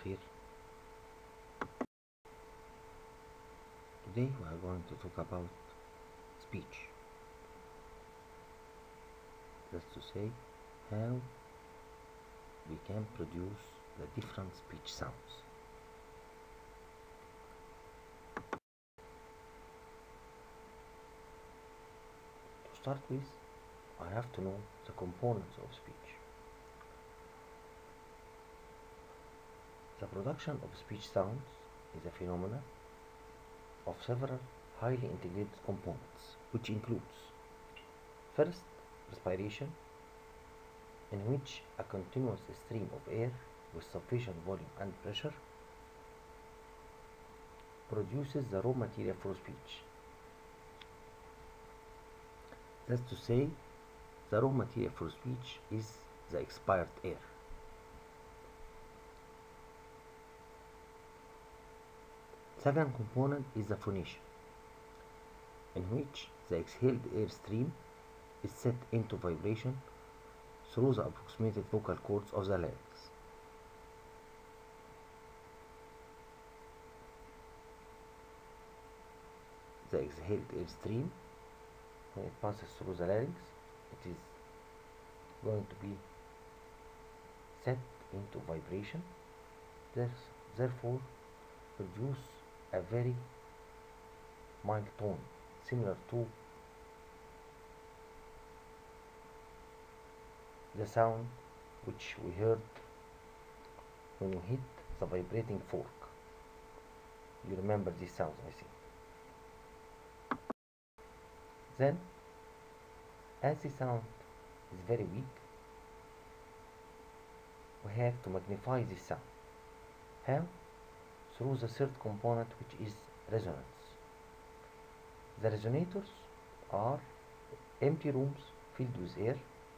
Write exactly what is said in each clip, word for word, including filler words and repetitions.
الخير. Today we are going to talk about speech. That's to say, how we can produce the different speech sounds. To start with, I have to know the components of speech. The production of speech sounds is a phenomenon of several highly integrated components, which includes first, respiration, in which a continuous stream of air with sufficient volume and pressure produces the raw material for speech. That's to say, the raw material for speech is the expired air. Second component is the phonation, in which the exhaled air stream is set into vibration through the approximated vocal cords of the larynx. The exhaled air stream, when it passes through the larynx, it is going to be set into vibration, therefore produce a very mild tone, similar to the sound which we heard when we hit the vibrating fork. You remember these sounds, I think. Then, as the sound is very weak, we have to magnify this sound. How? Through the third component, which is resonance. The resonators are empty rooms filled with air.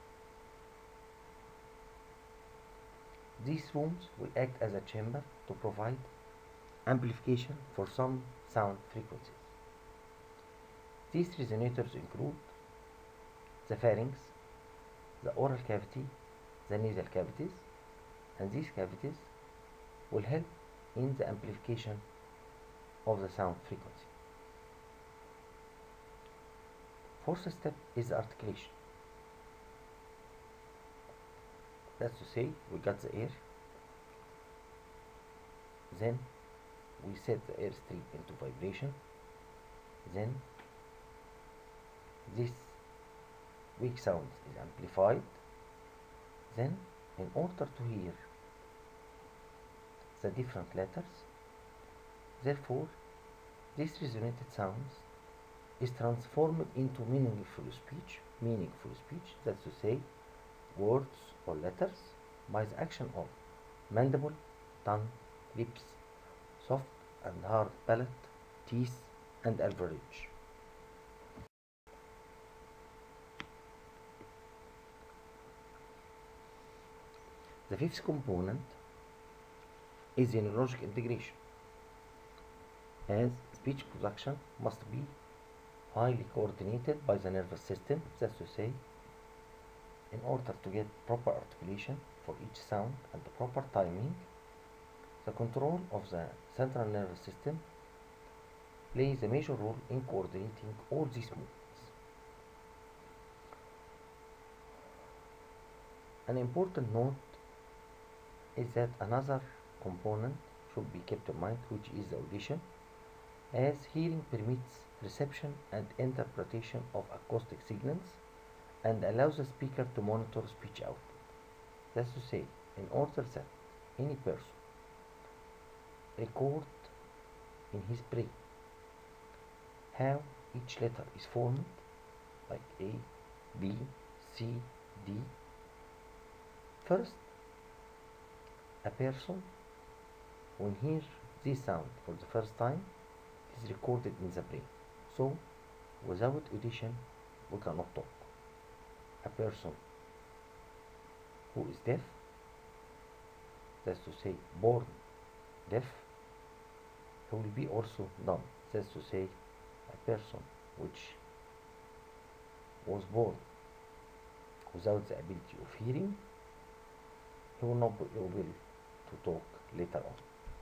These rooms will act as a chamber to provide amplification for some sound frequencies. These resonators include the pharynx, the oral cavity, the nasal cavities, and these cavities will help in the amplification of the sound frequency. Fourth step is the articulation. That's to say, we got the air, then we set the air stream into vibration, then this weak sound is amplified, then in order to hear the different letters, therefore this resonated sounds is transformed into meaningful speech, meaningful speech, that's to say, words or letters by the action of mandible, tongue, lips, soft and hard palate, teeth, and alveolage. The fifth component is the neurologic integration, as speech production must be highly coordinated by the nervous system, that's to say, in order to get proper articulation for each sound and the proper timing, the control of the central nervous system plays a major role in coordinating all these movements. An important note is that another component should be kept in mind, which is the audition, as hearing permits reception and interpretation of acoustic signals and allows the speaker to monitor speech output. That's to say, in order that any person record in his brain how each letter is formed, like A, B, C, D, first, a person, when hears this sound for the first time, is recorded in the brain. So, without audition, we cannot talk. A person who is deaf, that's to say, born deaf, he will be also dumb. That's to say, a person which was born without the ability of hearing, he will not be able to talk later on.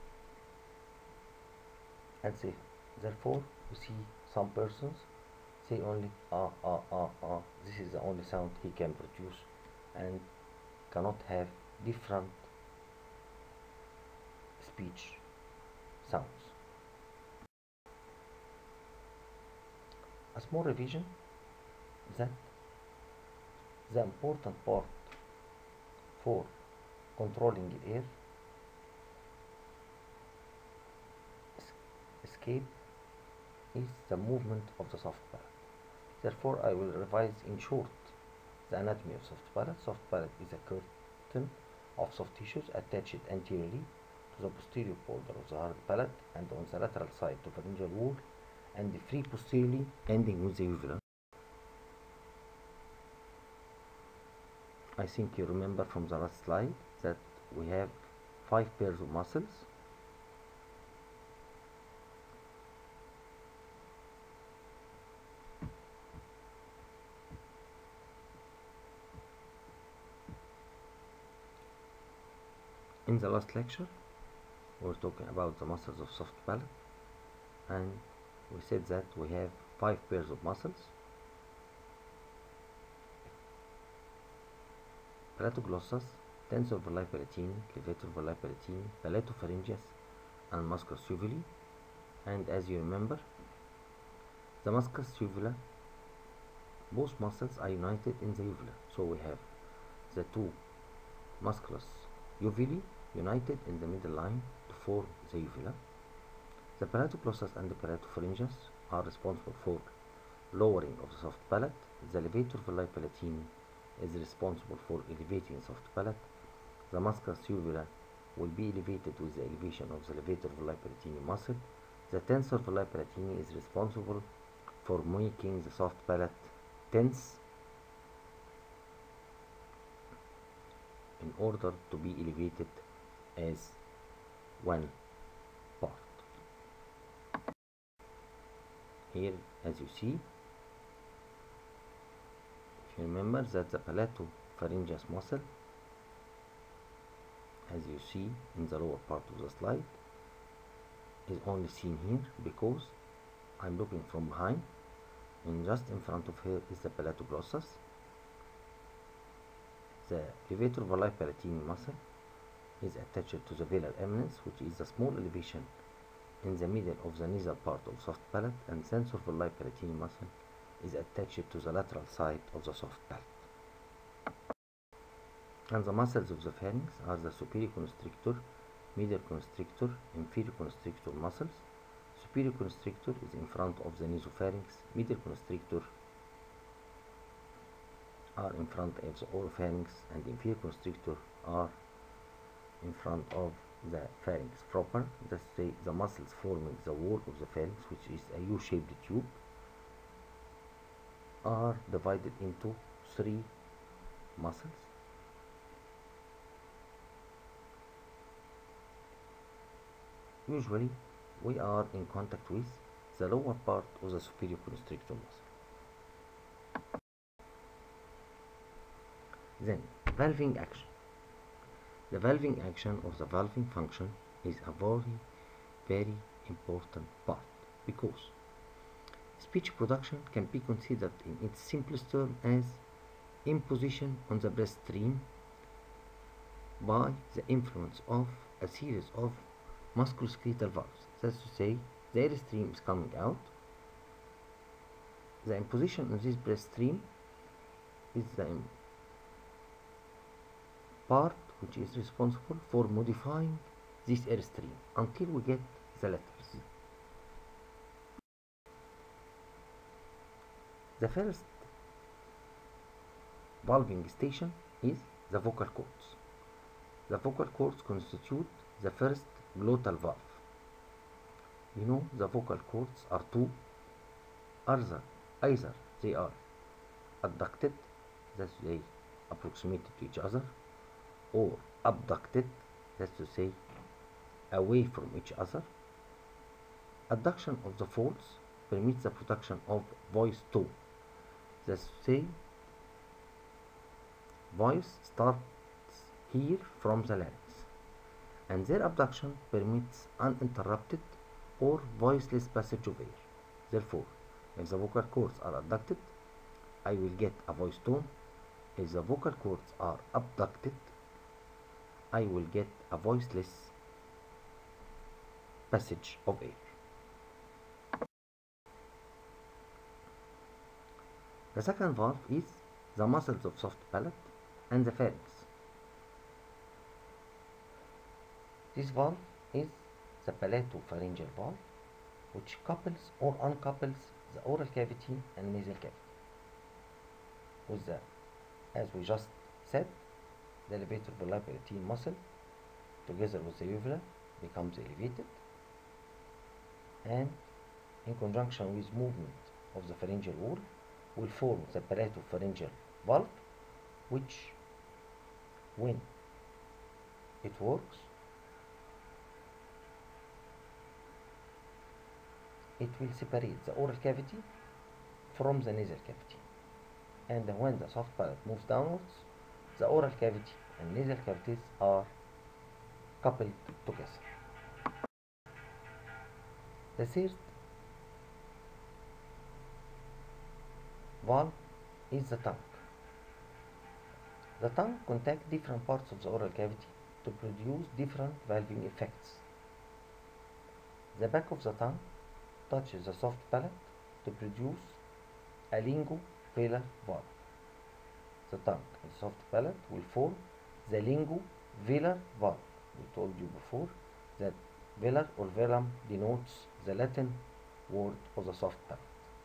And say, therefore, we see some persons say only ah, ah, ah, ah. This is the only sound he can produce and cannot have different speech sounds. A small revision that the important part for controlling the air escape is the movement of the soft palate. Therefore, I will revise in short the anatomy of soft palate. Soft palate is a curtain of soft tissues attached anteriorly to the posterior border of the hard palate and on the lateral side to the pharyngeal wall, and free posteriorly, ending with the uvula. I think you remember from the last slide that we have five pairs of muscles. In the last lecture, we were talking about the muscles of soft palate, and we said that we have five pairs of muscles: palatoglossus, tensor veli palatini, levator veli palatini, palatopharyngeus, and musculus uvuli. And as you remember, the musculus uvula, both muscles are united in the uvula. So we have the two musculus uvuli united in the middle line to form the uvula. The palatoglossus and the palatopharyngeus are responsible for lowering of the soft palate. The levator veli palatini is responsible for elevating soft palate. The musculus uvula will be elevated with the elevation of the levator veli palatini muscle. The tensor veli palatini is responsible for making the soft palate tense in order to be elevated as one part. Here, as you see, if you remember that the palatopharyngeus muscle, as you see in the lower part of the slide, is only seen here because I'm looking from behind, and just in front of her is the palatoglossus. The levator veli palatini muscle is attached to the velar eminence, which is a small elevation in the middle of the nasal part of soft palate, and tensor veli palatini muscle is attached to the lateral side of the soft palate. And the muscles of the pharynx are the superior constrictor, middle constrictor, inferior constrictor muscles. Superior constrictor is in front of the nasopharynx, middle constrictor are in front of the oropharynx, and inferior constrictor are in front of the pharynx proper. That's the, the muscles forming the wall of the pharynx, which is a U-shaped tube, are divided into three muscles. Usually we are in contact with the lower part of the superior constrictor muscle. Then, valving action. The valving action or the valving function is a very, very important part, because speech production can be considered in its simplest term as imposition on the breath stream by the influence of a series of musculoskeletal valves. That's to say, the air stream is coming out. The imposition on this breath stream is the part which is responsible for modifying this air stream until we get the letters. The first valving station is the vocal cords. The vocal cords constitute the first glottal valve. You know, the vocal cords are two, either, either they are adducted, that's to say approximated to each other, or abducted, that's to say away from each other. Adduction of the folds permits the production of voice tone. That's to say, voice starts here from the larynx, and their abduction permits uninterrupted or voiceless passage of air. Therefore, if the vocal cords are abducted, I will get a voice tone. If the vocal cords are abducted, I will get a voiceless passage of air. The second valve is the muscles of soft palate and the pharynx. This valve is the palatopharyngeal valve, which couples or uncouples the oral cavity and nasal cavity. With the, as we just said, the elevator villi palatine muscle together with the uvula becomes elevated, and in conjunction with movement of the pharyngeal wall will form the palatopharyngeal valve, which, when it works, it will separate the oral cavity from the nasal cavity. And when the soft palate moves downwards, the oral cavity and nasal cavities are coupled together. The third valve is the tongue. The tongue contacts different parts of the oral cavity to produce different valving effects. The back of the tongue touches the soft palate to produce a linguovelar valve. The tongue and soft palate will form the linguovelar valve. We told you before that velar or velum denotes the Latin word of the soft palate.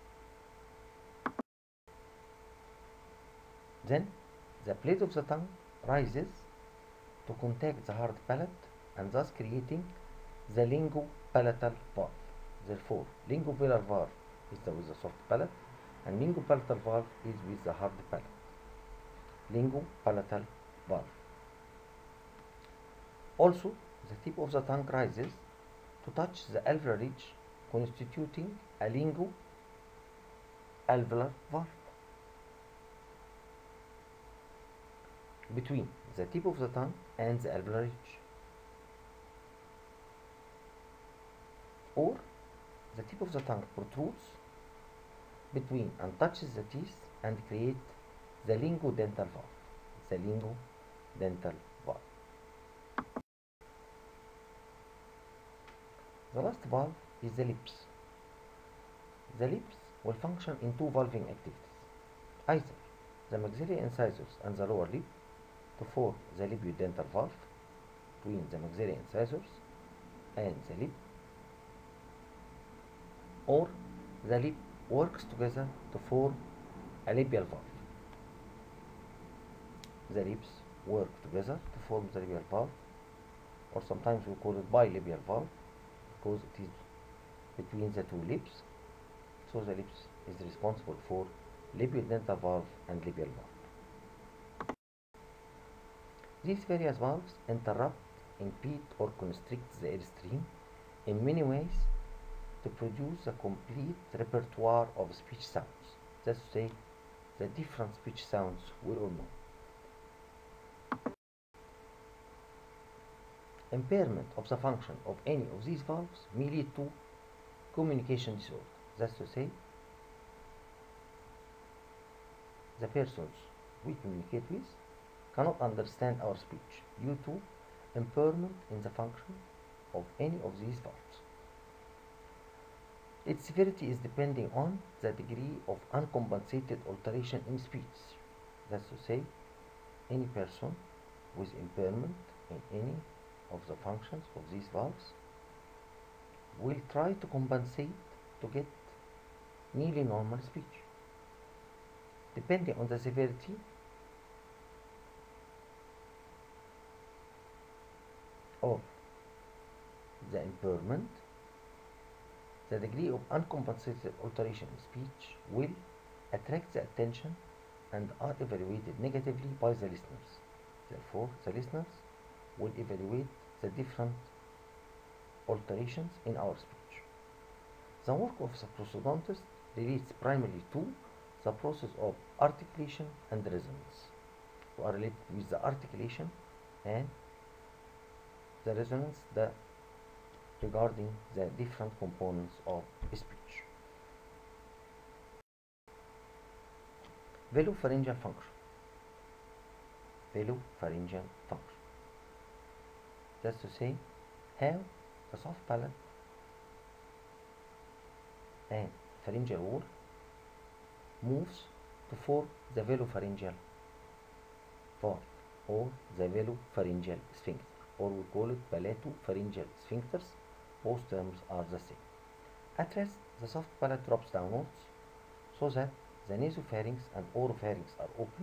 Then the plate of the tongue rises to contact the hard palate and thus creating the lingupalatal valve. Therefore, linguovelar valve is the, with the soft palate, and lingupalatal valve is with the hard palate. Lingupalatal valve. Also, the tip of the tongue rises to touch the alveolar ridge, constituting a lingualveolar valve. Between the tip of the tongue and the alveolar ridge, or the tip of the tongue protrudes between and touches the teeth and create the linguodental valve. The linguodental valve. The last valve is the lips. The lips will function in two valving activities, either the maxillary incisors and the lower lip to form the labiodental valve between the maxillary incisors and the lip, or the lip works together to form a labial valve. The lips work together to form the labial valve, or sometimes we call it bilabial valve because it is between the two lips. So the lips is responsible for labiodental valve and labial valve. These various valves interrupt, impede, or constrict the airstream in many ways to produce a complete repertoire of speech sounds. That's to say, the different speech sounds we all know. Impairment of the function of any of these valves may lead to communication disorder. That's to say, the persons we communicate with cannot understand our speech due to impairment in the function of any of these valves. Its severity is depending on the degree of uncompensated alteration in speech. That's to say, any person with impairment in any of the functions of these valves will try to compensate to get nearly normal speech. Depending on the severity of the impairment, the degree of uncompensated alteration in speech will attract the attention and are evaluated negatively by the listeners. Therefore, the listeners will evaluate the different alterations in our speech. The work of the prosthodontist relates primarily to the process of articulation and resonance. We are related with the articulation and the resonance the regarding the different components of speech. Velopharyngeal function. Velopharyngeal function. That's to say, how the soft palate and pharyngeal wall moves to form the velopharyngeal valve or the velopharyngeal sphincter, or we call it palatopharyngeal sphincters. Both terms are the same. At rest, the soft palate drops downwards so that the nasopharynx and oropharynx are open.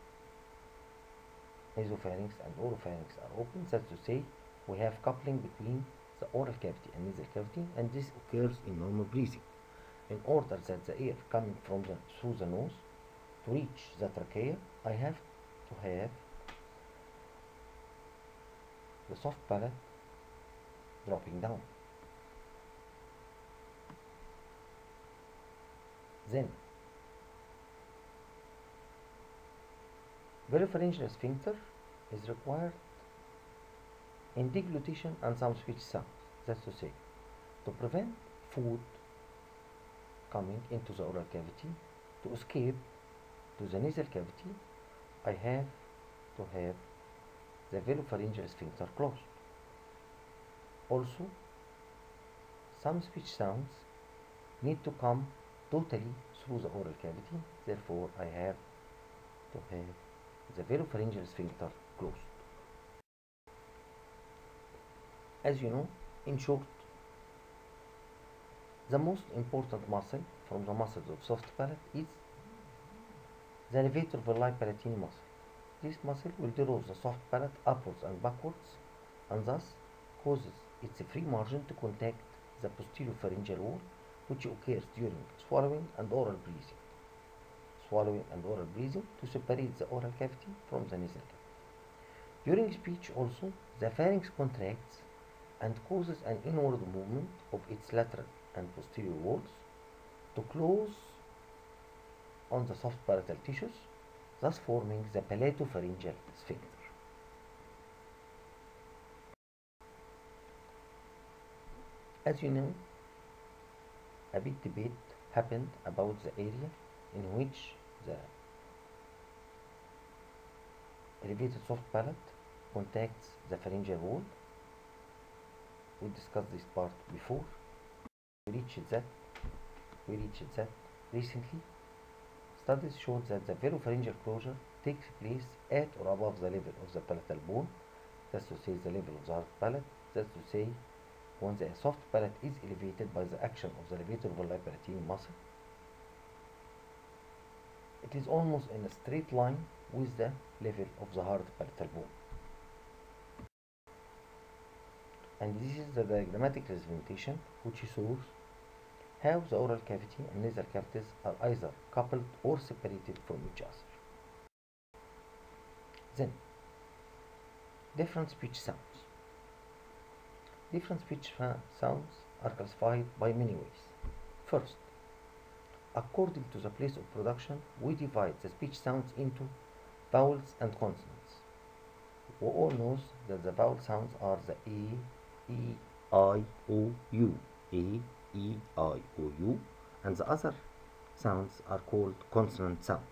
Nasopharynx and oropharynx are open. That's to say, we have coupling between the oral cavity and nasal cavity, and this occurs in normal breathing. In order that the air coming from the through the nose to reach the trachea, I have to have the soft palate dropping down. Then velopharyngeal sphincter is required in deglutition and some speech sounds. That's to say, to prevent food coming into the oral cavity to escape to the nasal cavity, I have to have the velopharyngeal sphincter closed. Also, some speech sounds need to come totally through the oral cavity, therefore I have to have the velopharyngeal sphincter closed. As you know, in short, the most important muscle from the muscles of soft palate is the levator villi palatini muscle. This muscle will draw the soft palate upwards and backwards, and thus causes its free margin to contact the posterior pharyngeal wall, which occurs during swallowing and oral breathing. Swallowing and oral breathing to separate the oral cavity from the nasal cavity. During speech also, the pharynx contracts and causes an inward movement of its lateral and posterior walls to close on the soft palatal tissues, thus forming the palatopharyngeal sphincter. As you know, a big debate happened about the area in which the elevated soft palate contacts the pharyngeal wall. We discussed this part before. We reached that. We reached that recently. Studies showed that the velopharyngeal closure takes place at or above the level of the palatal bone. That's to say, the level of the hard palate. That's to say, when the soft palate is elevated by the action of the levator villi palatini muscle, it is almost in a straight line with the level of the hard palatal bone. And this is the diagrammatic representation which shows how the oral cavity and nasal cavities are either coupled or separated from each other. Then, different speech sounds. Different speech sounds are classified by many ways. First, according to the place of production, we divide the speech sounds into vowels and consonants. We all know that the vowel sounds are the A, E, I, O, U, A, E, I, O, U, and the other sounds are called consonant sounds.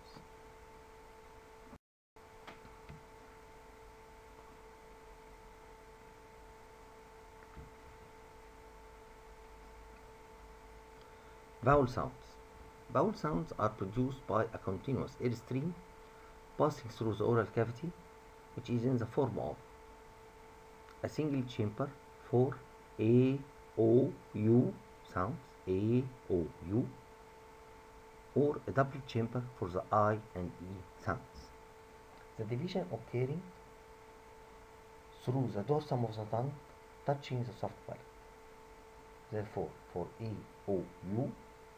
Vowel sounds. Vowel sounds are produced by a continuous air stream passing through the oral cavity, which is in the form of a single chamber for A, O, U sounds, A, O, U, or a double chamber for the I and E sounds. The division occurring through the dorsum of the tongue touching the soft palate. Therefore, for A, O, U,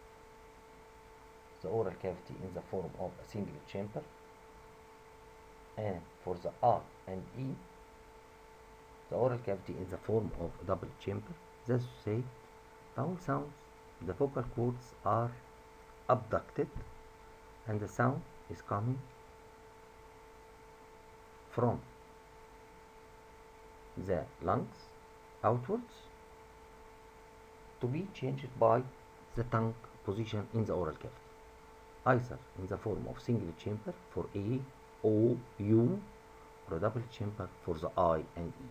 the oral cavity in the form of a single chamber, and for the R and E, the oral cavity in the form of a double chamber. That's to say, vowel sounds, the vocal cords are abducted and the sound is coming from the lungs outwards to be changed by the tongue position in the oral cavity, either in the form of single chamber for A, O, U, or a double chamber for the I and E.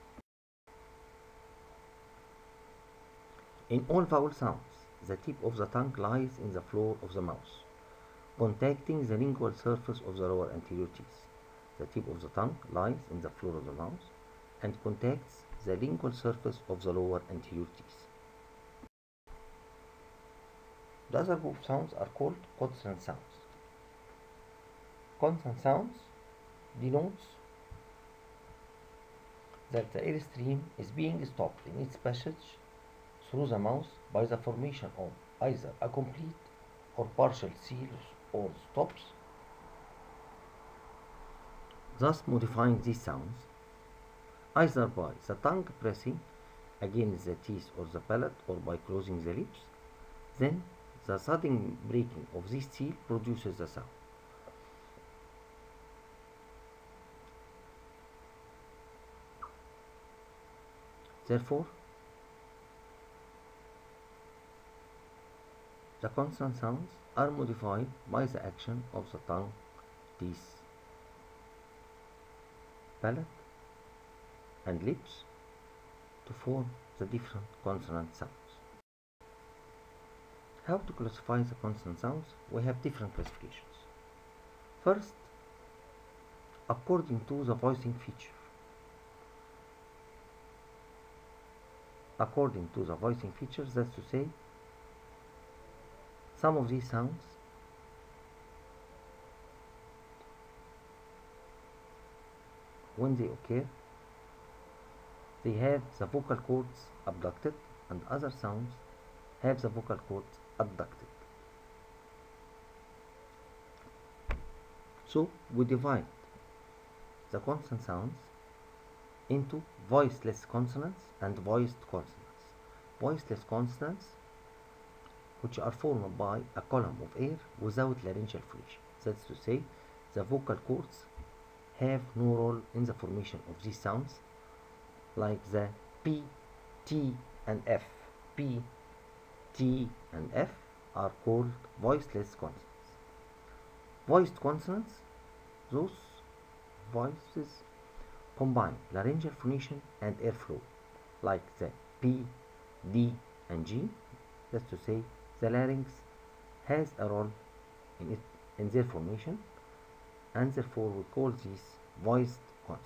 In all vowel sounds, the tip of the tongue lies in the floor of the mouth, contacting the lingual surface of the lower anterior teeth. The tip of the tongue lies in the floor of the mouth and contacts the lingual surface of the lower anterior teeth. The other group of sounds are called consonant sounds. Consonant sounds denotes that the air stream is being stopped in its passage through the mouth by the formation of either a complete or partial seals or stops, thus modifying these sounds either by the tongue pressing against the teeth or the palate or by closing the lips. Then the sudden breaking of this seal produces the sound. Therefore, the consonant sounds are modified by the action of the tongue, teeth, palate, and lips to form the different consonant sounds. How to classify the consonant sounds? We have different classifications. First, according to the voicing feature. According to the voicing features, that's to say, some of these sounds when they occur, they have the vocal cords abducted, and other sounds have the vocal cords adducted. So we divide the consonant sounds into voiceless consonants and voiced consonants. Voiceless consonants, which are formed by a column of air without laryngeal phonation. That's to say, the vocal cords have no role in the formation of these sounds, like the P, T, and F. P, T, and F are called voiceless consonants. Voiced consonants, those voices combine laryngeal phonation and airflow, like the P, D, and G. That's to say, the larynx has a role in, it, in their formation, and therefore we call these voiced consonants.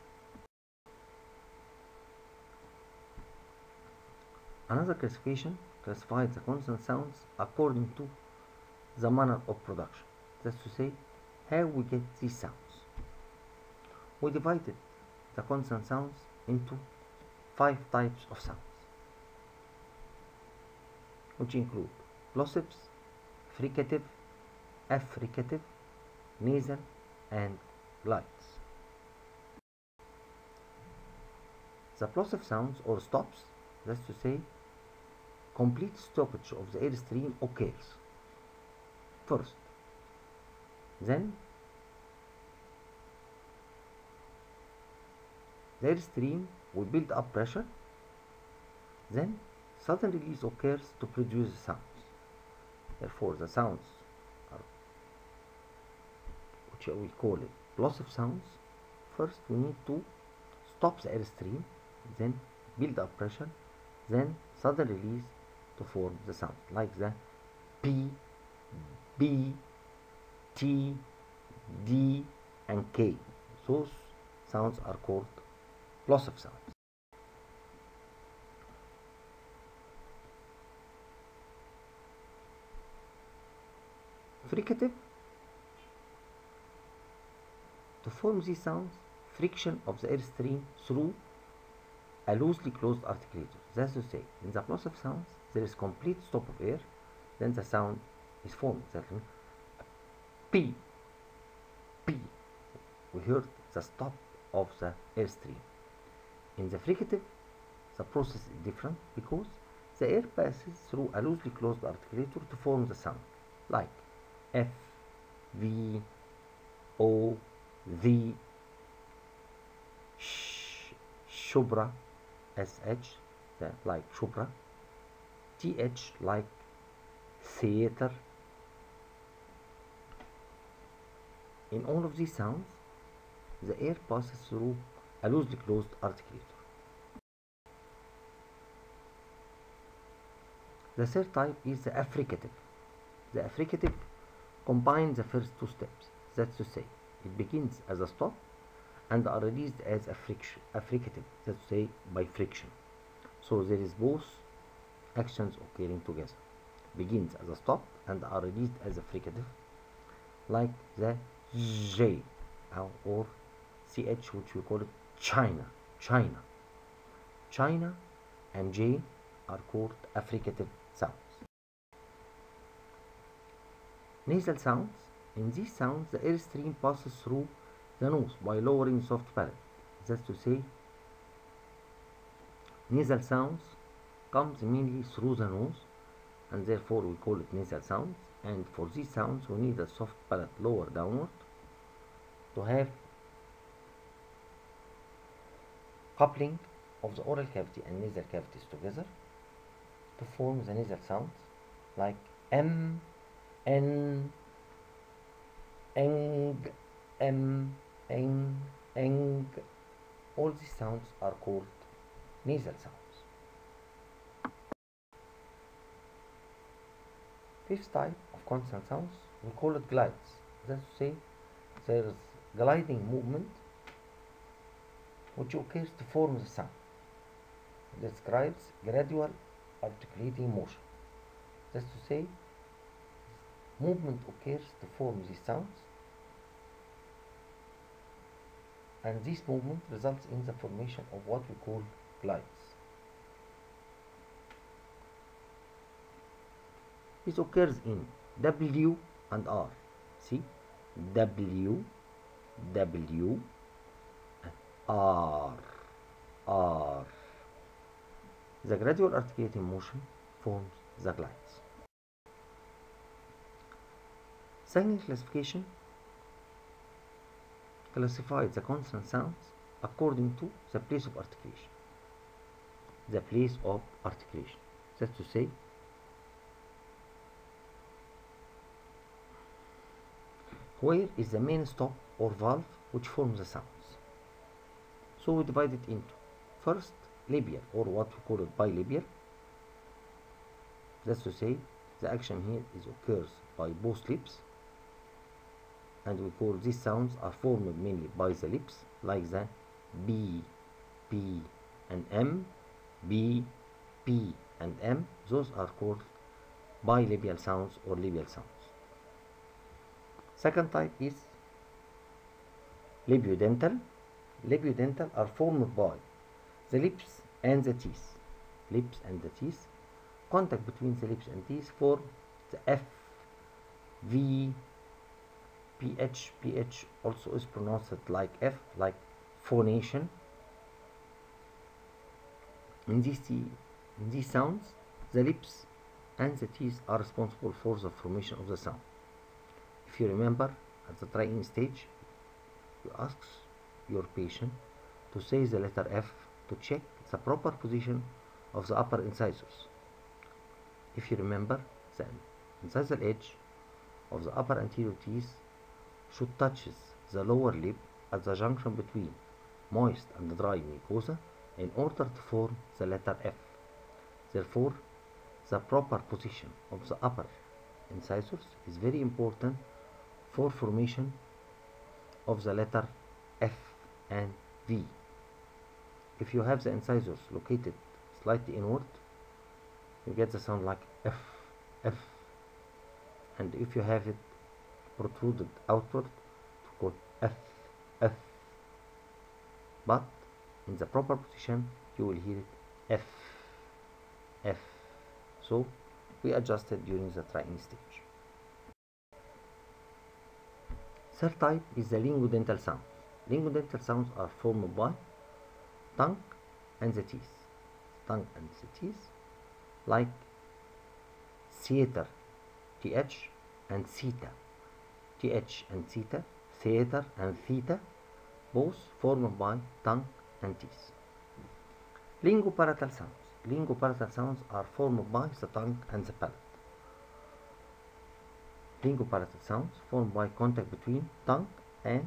Another classification classifies the consonant sounds according to the manner of production. That's to say, how we get these sounds. We divided the consonant sounds into five types of sounds, which include plosives, fricative, affricative, nasal, and glides. The plosive sounds or stops, that's to say, complete stoppage of the air stream occurs first, then the air stream will build up pressure, then sudden release occurs to produce the sounds. Therefore, the sounds are, which we call it plosive sounds. First, we need to stop the air stream, then build up pressure, then sudden release to form the sound, like the P, B, T, D, and K. Those sounds are called plosive sounds. Fricative. To form these sounds, friction of the air stream through a loosely closed articulator. That's to say, in the plosive sounds, there is complete stop of air, then the sound is formed. Exactly. P, P. We heard the stop of the air stream. In the fricative, the process is different because the air passes through a loosely closed articulator to form the sound, like F, V, O, V, sh, sh, shubra, sh, the, like shubra, th like theater. In all of these sounds, the air passes through a loosely closed articulator. The third type is the affricative. The affricative combines the first two steps. That's to say, it begins as a stop and are released as a friction, affricative. That's to say, by friction. So there is both actions occurring together. Begins as a stop and are released as a fricative, like the J or ch, which we call it China, China. China and J are called affricative sounds. Nasal sounds. In these sounds, the air stream passes through the nose by lowering the soft palate. That's to say, nasal sounds comes mainly through the nose, and therefore we call it nasal sounds. And for these sounds, we need a soft palate lower downward to have coupling of the oral cavity and nasal cavities together to form the nasal sounds like M, N, Eng, M, Eng, Eng. All these sounds are called nasal sounds. Fifth type of consonant sounds, we call it glides. That's to say, there is gliding movement which occurs to form the sound. It describes gradual articulating motion. That's to say, movement occurs to form these sounds, and this movement results in the formation of what we call glides. This occurs in W and R. See? W, W, R, R. The gradual articulating motion forms the glides. Signing classification classifies the consonant sounds according to the place of articulation. The place of articulation. That's to say, where is the main stop or valve which forms the sounds. So we divide it into first labial, or what we call it bilabial. That's to say, the action here is occurs by both lips, and we call these sounds are formed mainly by the lips, like the B, P, and M, B, P, and M. Those are called bilabial sounds or labial sounds. Second type is labiodental. Labiodental are formed by the lips and the teeth. Lips and the teeth. Contact between the lips and teeth form the F, V, P H. P H also is pronounced like F, like phonation. In these, in these sounds, the lips and the teeth are responsible for the formation of the sound. If you remember, at the trying stage, you ask your patient to say the letter F to check the proper position of the upper incisors. If you remember, the incisal edge of the upper anterior teeth should touch the lower lip at the junction between moist and dry mucosa in order to form the letter F. Therefore, the proper position of the upper incisors is very important for formation of the letter F and V. If you have the incisors located slightly inward, you get the sound like F, F. And if you have it protruded outward, to call F, F. But in the proper position, you will hear it F, F. So we adjust it during the trying stage. Third type is the linguodental sounds. Linguodental sounds are formed by tongue and the teeth. Tongue and the teeth, like theater, th, and theta. Th and theta, theater and theta, both formed by tongue and teeth. Lingopalatal sounds. Lingopalatal sounds are formed by the tongue and the palate. Lingopalatal sounds formed by contact between tongue and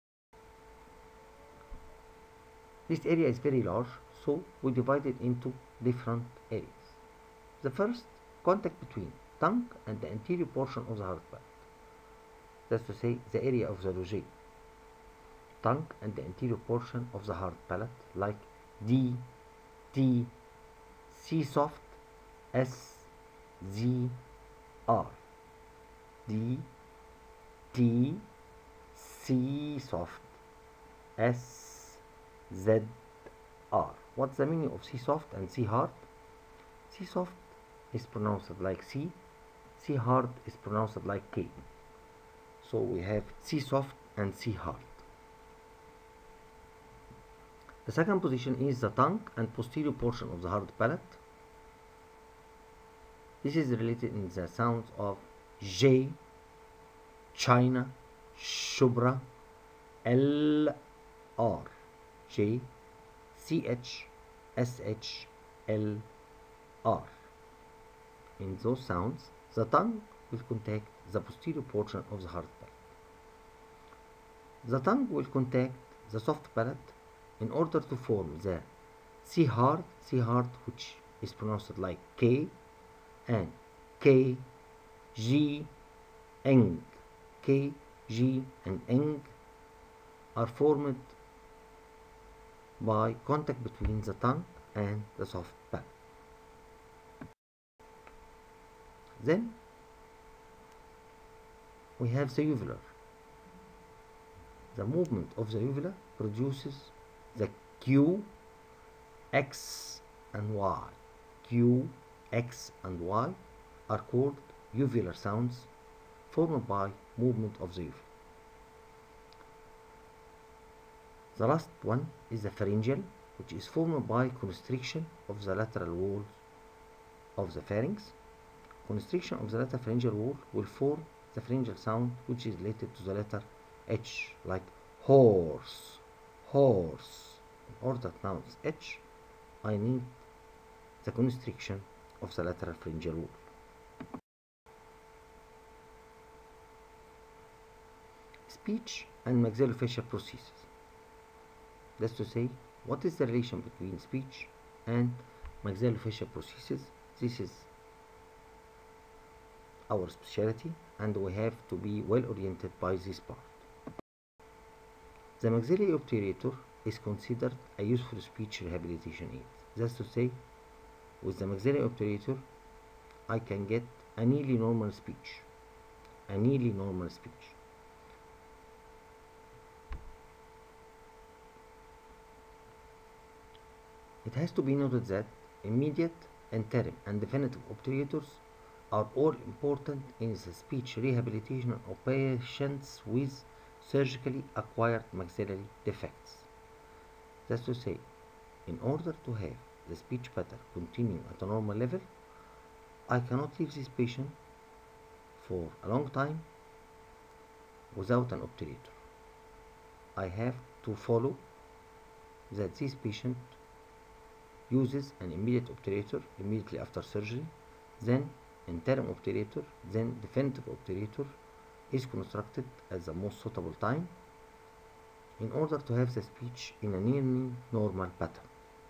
this area is very large, so we divide it into different areas. The first, contact between tongue and the anterior portion of the hard palate. That's to say, the area of the logea. Tongue and the anterior portion of the hard palate, like D, T, C soft, S, Z, R. D, T, C soft, S, Z, R. What's the meaning of C soft and C hard? C soft is pronounced like C, C hard is pronounced like K. So we have C soft and C hard. The second position is the tongue and posterior portion of the hard palate. This is related in the sounds of J, China, Shubra, L, R, J, C H, S H, L, R. In those sounds, the tongue will contact the posterior portion of the hard palate. The tongue will contact the soft palate in order to form the C hard, C hard which is pronounced like K, and K, G, Eng. K, G, and Eng are formed by contact between the tongue and the soft palate. Then we have the uvula. The movement of the uvula produces the Q, X, and Y. Q, X, and Y are called uvular sounds formed by movement of the uvula. The last one is the pharyngeal, which is formed by constriction of the lateral wall of the pharynx. Constriction of the lateral pharyngeal wall will form the pharyngeal sound, which is related to the letter H, like horse, horse. In order to pronounce H, I need the constriction of the lateral pharyngeal wall. Speech and maxillofacial prosthesis. That's to say, what is the relation between speech and maxillofacial prosthesis? This is our specialty, and we have to be well oriented by this part. The maxillary obturator is considered a useful speech rehabilitation aid. That's to say, with the maxillary obturator, I can get a nearly normal speech. A nearly normal speech. It has to be noted that immediate, interim, and definitive obturators are all important in the speech rehabilitation of patients with surgically acquired maxillary defects. That's to say, in order to have the speech pattern continue at a normal level, I cannot leave this patient for a long time without an obturator. I have to follow that this patient uses an immediate obturator immediately after surgery, then interim obturator, then definitive obturator is constructed at the most suitable time in order to have the speech in a nearly normal pattern.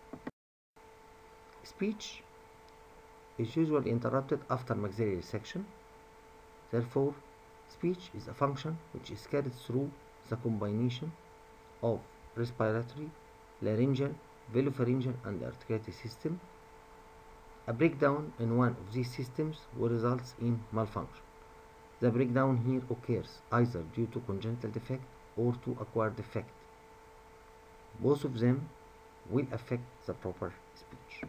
Speech is usually interrupted after maxillary section. Therefore, speech is a function which is carried through the combination of respiratory, laryngeal, velopharyngeal, and articulated system. A breakdown in one of these systems will result in malfunction. The breakdown here occurs either due to congenital defect or to acquired defect. Both of them will affect the proper speech.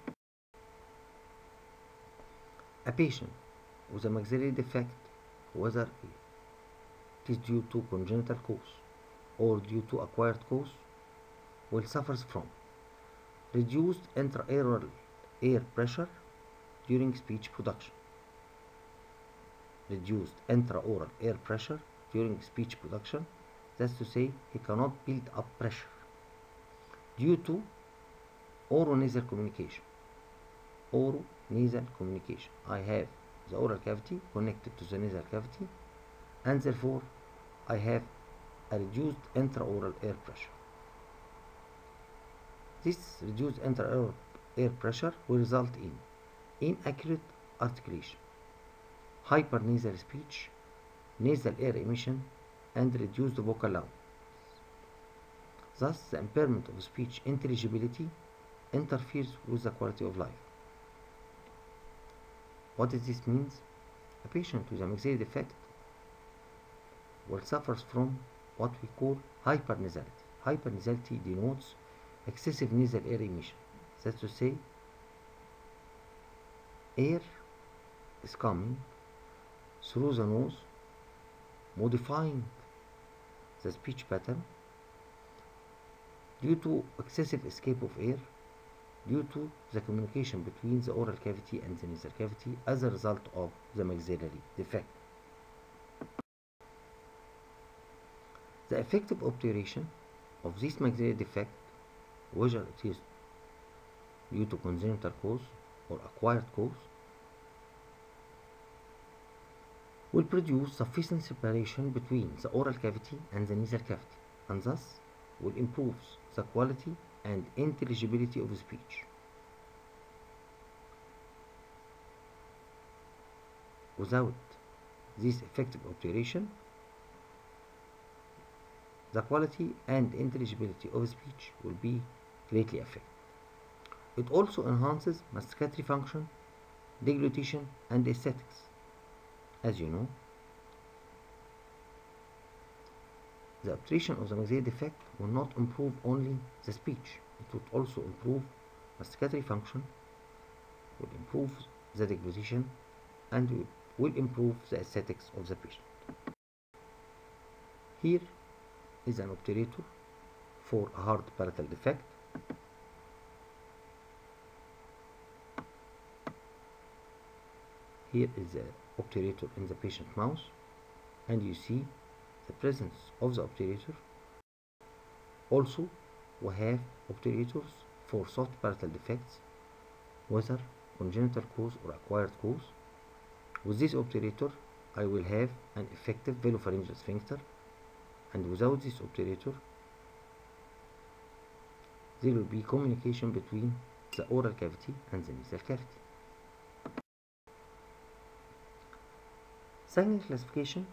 A patient with a maxillary defect, whether it is due to congenital cause or due to acquired cause, will suffer from reduced intraoral air pressure during speech production. Reduced intraoral air pressure during speech production, that's to say, he cannot build up pressure due to oronasal communication. Oronasal communication. I have the oral cavity connected to the nasal cavity, and therefore I have a reduced intraoral air pressure. This reduced intraoral air pressure will result in inaccurate articulation, hypernasal speech, nasal air emission, and reduced vocal loudness. Thus, the impairment of speech intelligibility interferes with the quality of life. What does this mean? A patient with a maxillary defect will suffer from what we call hypernasality. Hypernasality denotes excessive nasal air emission. That's to say, air is coming through the nose, modifying the speech pattern due to excessive escape of air, due to the communication between the oral cavity and the nasal cavity as a result of the maxillary defect. The effective obturation of this maxillary defect, whether it is due to congenital cause or acquired cause, will produce sufficient separation between the oral cavity and the nasal cavity, and thus will improve the quality and intelligibility of speech. Without this effective obturation, the quality and intelligibility of speech will be greatly affected. It also enhances masticatory function, deglutition, and aesthetics. As you know, the obturation of the maxillary defect will not improve only the speech, it would also improve masticatory function, will improve the deglutition, and will improve the aesthetics of the patient. Here is an obturator for a hard palatal defect. Here is the obturator in the patient mouth, and you see the presence of the obturator. Also, we have obturators for soft palatal defects, whether congenital cause or acquired cause. With this obturator, I will have an effective velopharyngeal sphincter, and without this obturator, there will be communication between the oral cavity and the nasal cavity. Signal classification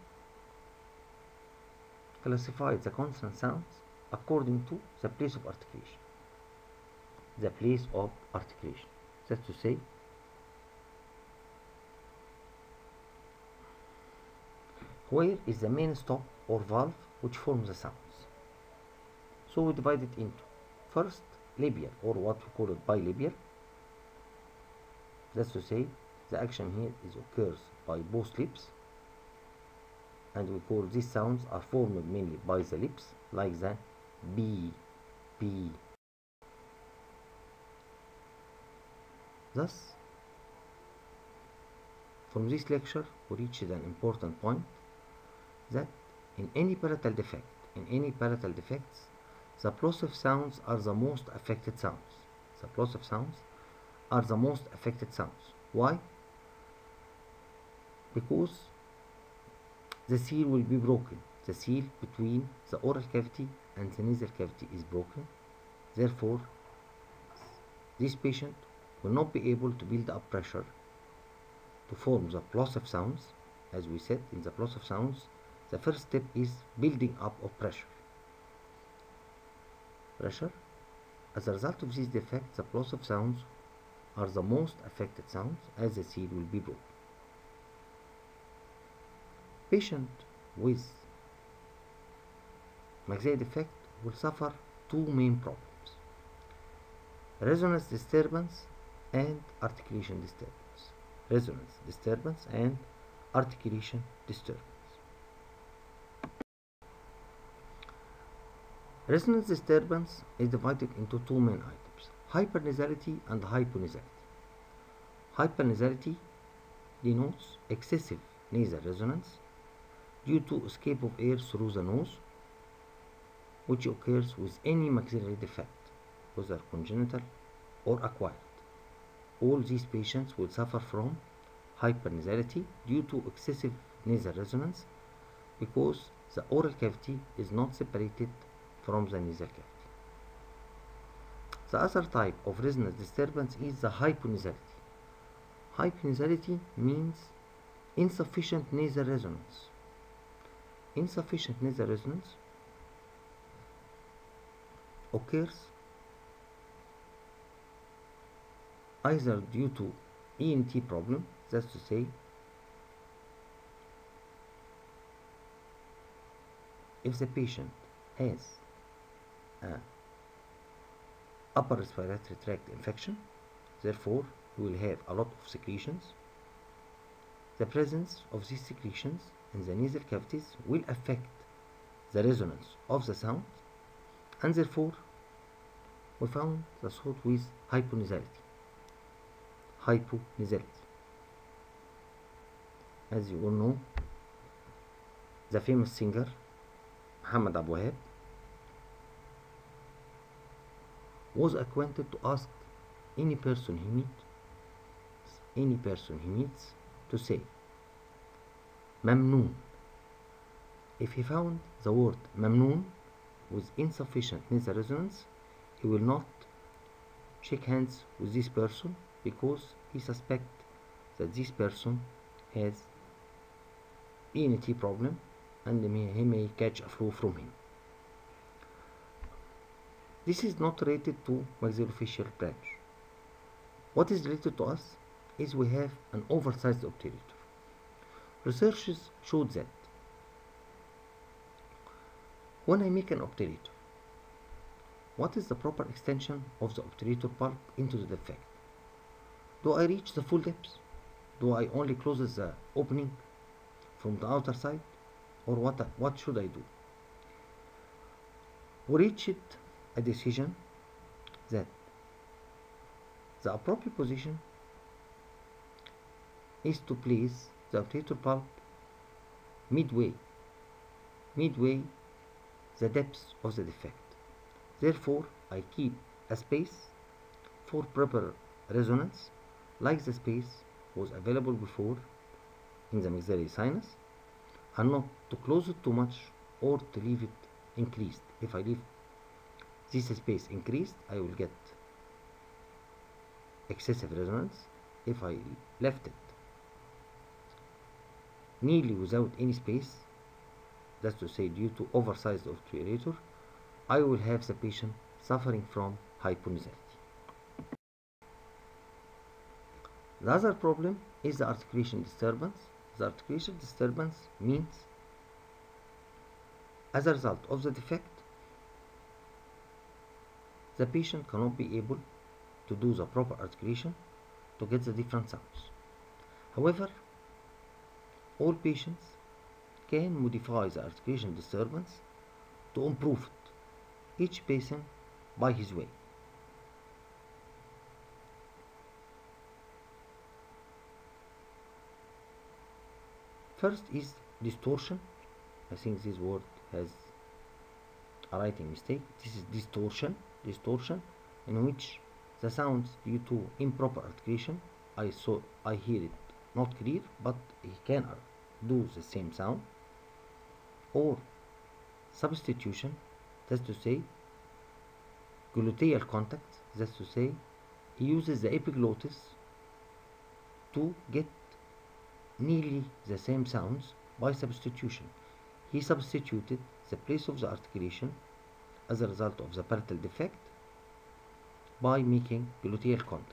classifies the consonant sounds according to the place of articulation. The place of articulation. That's to say, where is the main stop or valve which forms the sounds. So we divide it into first labial, or what we call it bilabial. That's to say, the action here is occurs by both lips, and we call these sounds are formed mainly by the lips, like the B, B. Thus, from this lecture, we reached an important point that in any palatal defect, in any palatal defects, the plosive sounds are the most affected sounds. The plosive sounds are the most affected sounds. Why? Because the seal will be broken. The seal between the oral cavity and the nasal cavity is broken. Therefore, this patient will not be able to build up pressure to form the plosive sounds. As we said, in the plosive sounds, the first step is building up of pressure. Pressure. As a result of this defect, the plosive sounds are the most affected sounds, as the seal will be broken. Patient with maxillary defect will suffer two main problems: resonance disturbance and articulation disturbance. Resonance disturbance and articulation disturbance. Resonance disturbance is divided into two main items: hypernasality and hyponasality. Hypernasality denotes excessive nasal resonance due to escape of air through the nose, which occurs with any maxillary defect, whether congenital or acquired. All these patients will suffer from hypernasality due to excessive nasal resonance because the oral cavity is not separated from the nasal cavity. The other type of resonance disturbance is the hyponasality. Hyponasality means insufficient nasal resonance. Insufficient nasal resonance occurs either due to E N T problem, that's to say, if the patient has a upper respiratory tract infection, therefore he will have a lot of secretions. The presence of these secretions in the nasal cavities will affect the resonance of the sound, and therefore we found the throat with hyponasality. Hyponasality. As you all know, the famous singer Muhammad Abu Wahab was acquainted to ask any person he meets, any person he meets, to say Mamnoon. If he found the word Mamnoon with insufficient nasal resonance, he will not shake hands with this person because he suspects that this person has E N T problem and he may catch a flu from him. This is not related to maxillofacial branch. What is related to us is we have an oversized obturator. Researchers showed that when I make an obturator, what is the proper extension of the obturator pulp into the defect? Do I reach the full depth? Do I only close the opening from the outer side? Or what, what should I do? We reached a decision that the appropriate position is to place the obturator pulp midway, midway the depth of the defect. Therefore, I keep a space for proper resonance, like the space was available before in the maxillary sinus, and not to close it too much or to leave it increased. If I leave this space increased, I will get excessive resonance. If I left it nearly without any space, that's to say due to oversized obturator, I will have the patient suffering from hyponasality. The other problem is the articulation disturbance. The articulation disturbance means, as a result of the defect, the patient cannot be able to do the proper articulation to get the different sounds. However, all patients can modify the articulation disturbance to improve it, each patient by his way. First is distortion. I think this word has a writing mistake. This is distortion. Distortion in which the sounds due to improper articulation, I saw I hear it not clear, but he can do the same sound. Or substitution, that's to say gluteal contact, that's to say he uses the epiglottis to get nearly the same sounds by substitution. He substituted the place of the articulation as a result of the palatal defect by making gluteal contact.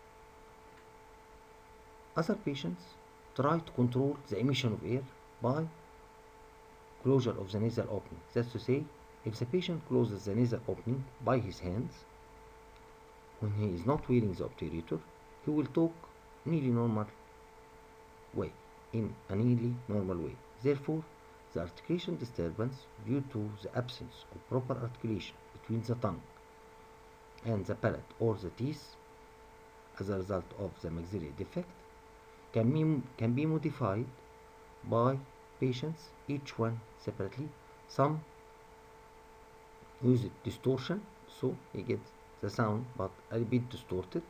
Other patients try to control the emission of air by closure of the nasal opening. That's to say, if the patient closes the nasal opening by his hands, when he is not wearing the obturator, he will talk nearly normal way, in a nearly normal way. Therefore, the articulation disturbance due to the absence of proper articulation between the tongue and the palate or the teeth as a result of the maxillary defect can be, can be modified by patients, each one separately. Some use distortion, so he gets the sound but a bit distorted.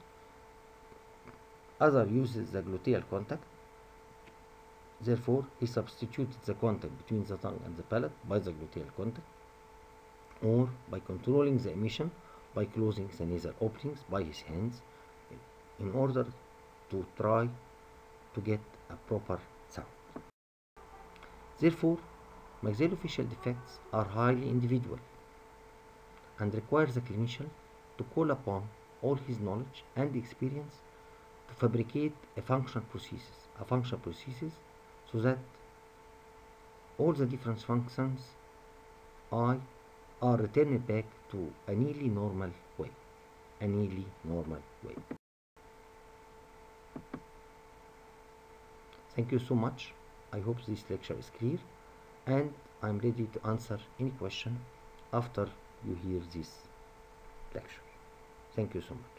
Other uses the gluteal contact. Therefore, he substituted the contact between the tongue and the palate by the gluteal contact, or by controlling the emission by closing the nasal openings by his hands in order to try to get a proper sound. Therefore, maxillofacial defects are highly individual and require the clinician to call upon all his knowledge and experience to fabricate a functional prosthesis, a functional prosthesis, so that all the different functions I are returned back to a nearly normal way, a nearly normal way. Thank you so much. I hope this lecture is clear, and I'm ready to answer any question after you hear this lecture. Thank you so much.